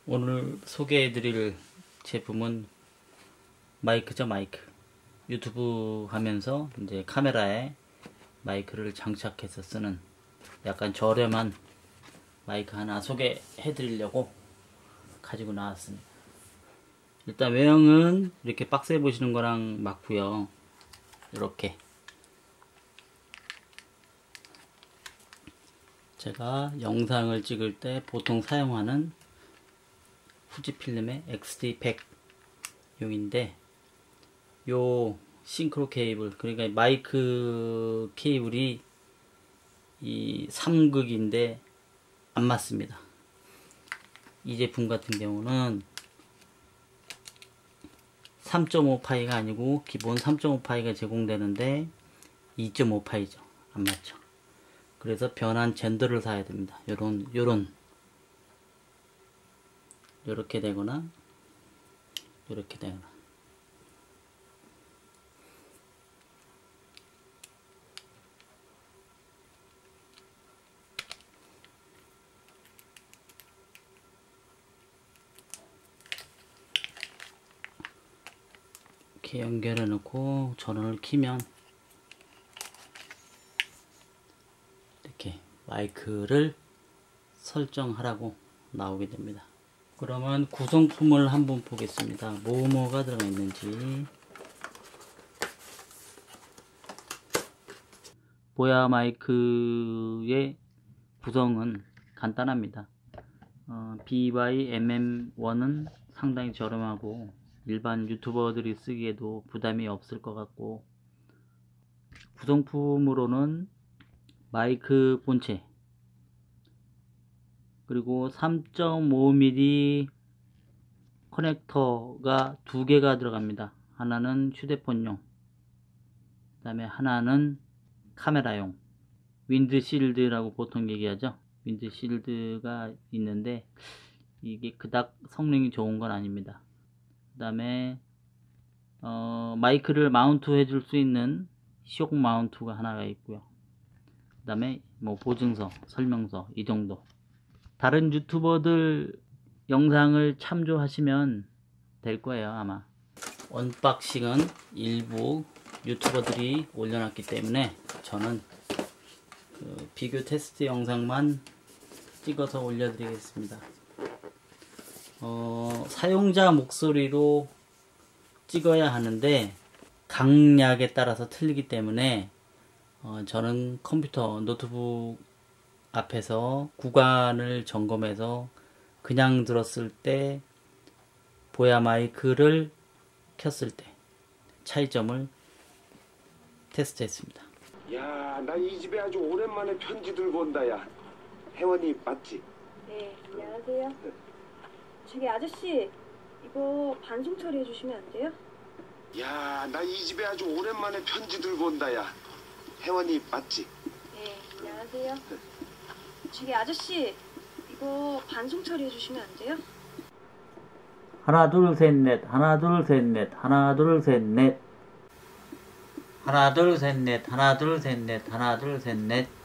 오늘 소개해드릴 제품은 마이크죠, 마이크. 유튜브 하면서 이제 카메라에 마이크를 장착해서 쓰는 약간 저렴한 마이크 하나 소개해드리려고 가지고 나왔습니다. 일단 외형은 이렇게 박스에 보시는 거랑 맞고요. 이렇게 제가 영상을 찍을 때 보통 사용하는 후지필름의 XT100 용인데, 요 싱크로 케이블, 그러니까 마이크 케이블이 이 3극인데 안 맞습니다. 이 제품 같은 경우는 3.5파이가 아니고 기본 3.5파이가 제공되는데 2.5파이죠. 안 맞죠. 그래서 변환 젠더를 사야 됩니다. 요렇게 되거나 요렇게 되거나. 이렇게 연결해 놓고 전원을 켜면 이렇게 마이크를 설정하라고 나오게 됩니다. 그러면 구성품을 한번 보겠습니다. 뭐가 들어가 있는지. 보야 마이크의 구성은 간단합니다. BY-MM1은 상당히 저렴하고 일반 유튜버들이 쓰기에도 부담이 없을 것 같고, 구성품으로는 마이크 본체, 그리고 3.5mm 커넥터가 2개가 들어갑니다. 하나는 휴대폰용, 그 다음에 하나는 카메라용. 윈드실드라고 보통 얘기하죠. 윈드실드가 있는데 이게 그닥 성능이 좋은 건 아닙니다. 그 다음에 마이크를 마운트 해줄 수 있는 쇼크 마운트가 하나가 있고요. 그 다음에 뭐 보증서, 설명서, 이 정도. 다른 유튜버들 영상을 참조하시면 될 거예요, 아마. 언박싱은 일부 유튜버들이 올려놨기 때문에 저는 비교 테스트 영상만 찍어서 올려드리겠습니다. 사용자 목소리로 찍어야 하는데 강약에 따라서 틀리기 때문에 저는 컴퓨터, 노트북 앞에서 구간을 점검해서 그냥 들었을 때, 보야 마이크를 켰을 때 차이점을 테스트했습니다. 야, 나 이 집에 아주 오랜만에 편지 들고 온다. 야, 혜원이 맞지? 네, 안녕하세요. 저기 아저씨, 이거 반송 처리해 주시면 안 돼요? 야, 나 이 집에 아주 오랜만에 편지 들고 온다. 야, 혜원이 맞지? 네, 안녕하세요. 저기 아저씨, 이거 반송 처리해 주시면 안 돼요? 하나 둘 셋 넷, 하나 둘 셋 넷, 하나 둘 셋 넷, 하나 둘 셋 넷, 하나 둘 셋 넷, 하나 둘 셋 넷.